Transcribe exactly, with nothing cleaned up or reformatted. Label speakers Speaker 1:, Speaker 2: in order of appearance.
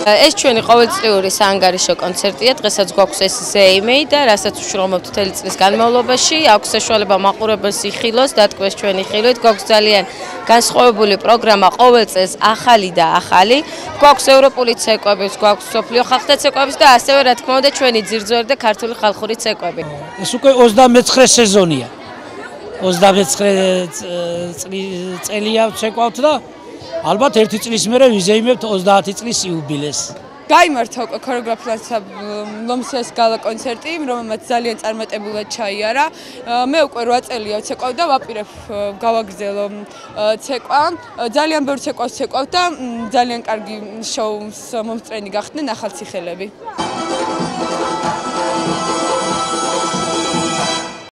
Speaker 1: ეს ჩვენი ყოველწლიური საანგარიშო კონცერტია, დღესაც გვაქვს ეს ზეიმი და რასაც ვშრომობთ მთელი წლის განმავლობაში, აქვს საშუალება მაყურებელს იხილოს, დატკბეს ჩვენი ხილვით, გვაქვს ძალიან განსხვავებული პროგრამა ყოველ წელს ახალი და ახალი, გვაქვს ევროპული ცეკვებიც, გვაქვს მსოფლიო ხალხთა ცეკვებიც და ასევე რა თქმა უნდა ჩვენი ძირძველი და ქართული ხალხური ცეკვები.
Speaker 2: ეს უკვე ოცდამეცხრე სეზონია. ოცდამეცხრე წელია ვცეკვავთ და ალბათ ერთი წლის მერე ვიზეიმებთ ოცდაათი წლის იუბილეს.
Speaker 3: გაიმართა უკვე ქორეოგრაფიასა ლომსიას გალა კონცერტი, რომელმაც ძალიან წარმატებულად ჩაიარა. მე უკვე რვა წელია ვცეკვავ და ვაპირებ გავაგრძელო ცეკვა. ძალიან ბევრ ცეკვას ვცეკვავ და ძალიან კარგი შოუს მომწრენი გახდნენ ახალციხელები.